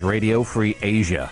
Radio Free Asia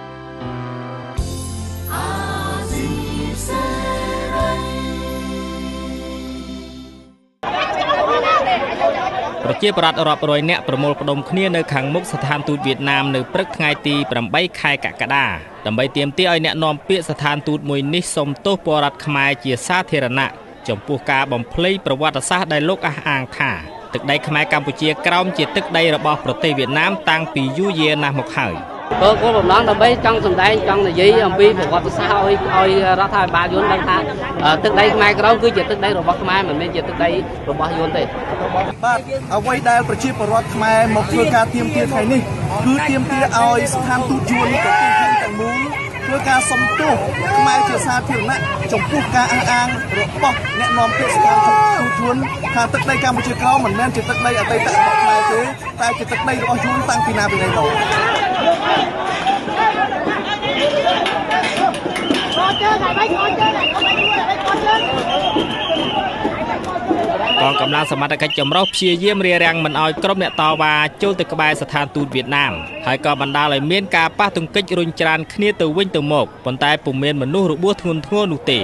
ប្រជាប្រដ្ឋអឺរ៉ុបរយអ្នកប្រមូលផ្ដុំគ្នានៅខាងមុខស្ថានទូតវៀតណាមនៅព្រឹកថ្ងៃទី8 ខែកក្កដាដើម្បីទាមទារឲ្យអ្នកនាំពាក្យស្ថានទូតមួយនេះសុំទោសពលរដ្ឋខ្មែរជាសាធារណៈចំពោះការបំភ្លៃប្រវត្តិសាស្ត្រដែលលោកអះអាងថាទឹកដីខ្មែរកម្ពុជាក្រោមជាទឹកដីរបស់ប្រទេសវៀតណាមតាំងពីយូរយារណាស់មកហើយគោលបំណងដើម្បីចង់សម្ដែងចង់និយាយអំពីប្រវត្តិសាស្ត្រឲ្យរដ្ឋាភិបាលយល់ដឹងថាទឹកដីខ្មែរក្រោមគឺជាទឹកដីរបស់ខ្មែរមិនមែនជាទឹកដីរបស់យួនទេបាទអ្វីដែលប្រជាពលរដ្ឋខ្មែរមកធ្វើការទាមទារថ្ងៃនេះគឺទាមទារឲ្យស្ថានទូតយួនប្រទេសយើងទាំងមូលធ្វើការសុំទោសខ្មែរជាសាធារណៈចំពោះការអះអាងរបស់អ្នកនាំពាក្យស្ថានទូតយួនថាទឹកដីកម្ពុជាក្រោមមិនមែនជាទឹកដីអតីតរបស់ខ្មែរទេតែជាទឹកដីរបស់យួនតាំងពីណាពីណីមកកងកម្លាំងសមត្ថកិច្ចចម្រុះព្យាយាមរារាំងមិនឲ្យក្រុមអ្នកតវ៉ាចូលទៅក្បែរស្ថានទូតវៀតណាមហើយក៏បណ្ដាលឲ្យមានការប៉ះទង្គិចរុញច្រានគ្នាទៅវិញទៅមកប៉ុន្តែពុំមានមនុស្សរបួសធ្ងន់ធ្ងរនោះទេ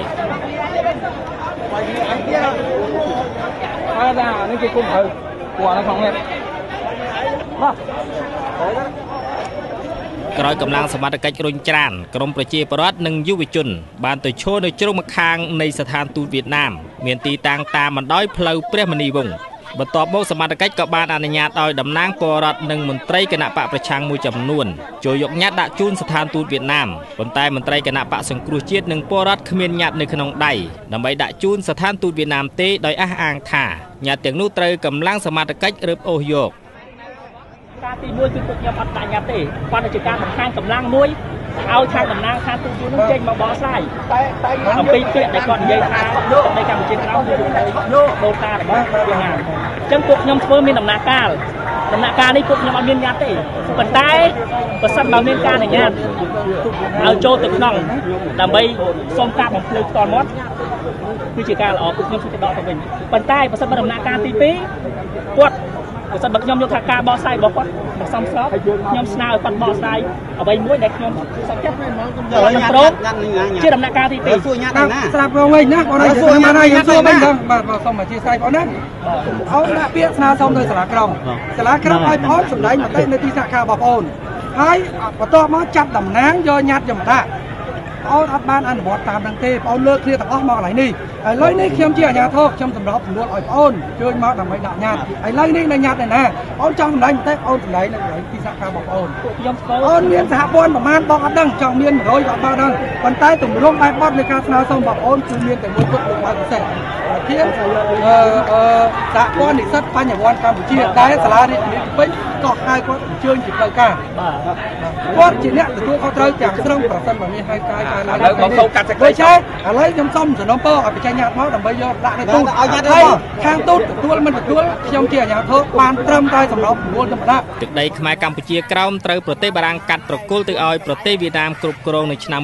ក្រោយកម្លាំងសមត្ថកិច្ចរុញច្រានក្រមប្រជាពលរដ្ឋនិងយុវជនបានទៅឈរនៅជ្រុងម្ខាងនៃស្ថានទូតវៀតណាមមានទីតាំងតាមបណ្ដោយផ្លូវព្រះមនីវង្សបន្ទាប់មកសមត្ថកិច្ចក៏បានអនុញ្ញាតឲ្យតំណាងពលរដ្ឋនិងមន្ត្រីគណៈបកប្រឆាំងមួយចំនួនចូលយកញត្តិដាក់ជូនស្ថានទូតវៀតណាមប៉ុន្តែមន្ត្រីគណៈបកសង្គ្រោះជាតិនិងពលរដ្ឋគ្មានញត្តិនៅក្នុងដៃដើម្បីដាក់ជូនស្ថានទូតវៀតណាមទេដោយអះអាងថាញត្តិទាំងនោះត្រូវកម្លាំងសមត្ថកិច្ចរឹបអូសយកការទី1គឺពួកខ្ញុំអត់ដាក់ញត្តិទេគាត់តែជាការបង្ហាញកម្លាំងមួយឲ្យខាងតំណាងខាងទូតយួននឹងចេញមកបកស្រាយតែអំពីពាក្យដែលគាត់និយាយថានៅកម្ពុជាក្រោមគឺដូនតារបស់វៀតណាមអញ្ចឹងពួកខ្ញុំធ្វើមានដំណាក់កាលនេះពួកខ្ញុំអត់មានញត្តិទេប៉ុន្តែបើសិនបើមានការអនុញ្ញាតឲ្យចូលទៅក្នុងដើម្បីសុំការបំភ្លឺផ្ទាល់មាត់គឺជាការល្អពួកខ្ញុំគឺដកទៅវិញប៉ុន្តែបើសិនបើដំណាក់កាលទី2គាត់បើសិនបើខ្ញុំយកថាការបកស្រាយរបស់គាត់មកសំស្របខ្ញុំស្នើឲ្យគាត់បកស្រាយអ្វីមួយដែលខ្ញុំសុខចិត្តព្រមជាដំណាក់កាលទី2សួរញ៉ាំណាស្រាប់វិញណាបងឲ្យសួរមកហើយខ្ញុំសួរវិញបាទសូមអធិស្ឋានបងណាអូនដាក់ពាក្យស្នើសុំទៅសាលាក្រុងឲ្យបងសម្ដែងមតិនៅទីសហការបងប្អូនហើយបន្ទាប់មកចាប់តំណាងយកញត្តិយកមកដាក់បងអត់បានអនុវត្តតាមនឹងទេបងលើកគ្នាទាំងអស់មកកន្លែងនេះឥឡូវនេះខ្ញុំជាអាជ្ញាធរខ្ញុំសម្របសម្រួលឲ្យបងជួយមកដើម្បីដាក់ញត្តិឥឡូវនេះនៅញត្តិណាបងចង់សម្ដែងតែបងសម្ដែងនៅកន្លែងទីសហការបងប្អូនខ្ញុំស្គាល់បងមានសហព័ន្ធប្រមាណបងអត់ដឹងចង់មាន100ក៏អត់ដឹងប៉ុន្តែទម្រង់បែបបទនៃការស្នើសុំបងប្អូនគឺមានតែមួយគត់លោកបើពិសេសធានសហព័ន្ធនិស្សិតបញ្ញវន្តកម្ពុជាតែសាលារដ្ឋនីតិពេញក៏ហៅគាត់អញ្ជើញពីផ្លូវការគាត់ជាអ្នកទទួលខុសត្រូវទាំងស្រុងប្រសិនបើមានហេតុការណ៍កើតឡើងមកខុសកាត់សេចក្តីឥឡូវខ្ញុំសុំសំណូមពរឲ្យបញ្ចេញញត្តិមកដើម្បីយកដាក់នៅទូតខាងទូតទទួលមិនទទួលខ្ញុំជាអាជ្ញាធរបានត្រឹមតែសម្របសម្រួលធម្មតាទឹកដីខ្មែរកម្ពុជាក្រោមត្រូវប្រទេសបារាំងកាត់ប្រគល់ទៅឲ្យប្រទេសវៀតណាមគ្រប់គ្រងនៅឆ្នាំ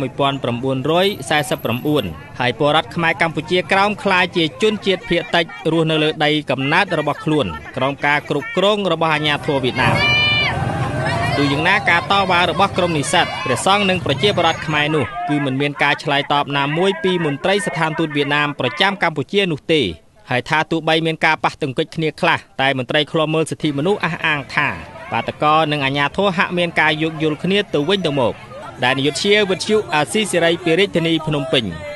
1949ហើយពលរដ្ឋខ្មែរកម្ពុជាក្រោមក្លាយជាជនជាតិភាគតិចរស់នៅលើដីកំណើតរបស់ខ្លួនក្រោមការគ្រប់គ្រងរបស់អាជ្ញាធរវៀតណាមទោះយ៉ាងណាការតវ៉ារបស់ក្រុមនិស្សិតព្រះសង្ឃនិងប្រជាពលរដ្ឋខ្មែរនោះគឺមិនមានការឆ្លើយតបណាមួយពីមន្ត្រីស្ថានទូតវៀតណាមប្រចាំកម្ពុជានោះទេហើយថាទោះបីមានការប៉ះទង្គិចគ្នាខ្លះតែមន្ត្រីឃ្លាំមើលសិទ្ធិមនុស្សអះអាងថាបាតកោនិងអាជ្ញាធរហាក់មានការយោគយល់គ្នាទៅវិញទៅមកដែលនាយកជាវិទ្យុអាស៊ីសេរីពីរាជធានីភ្នំពេញ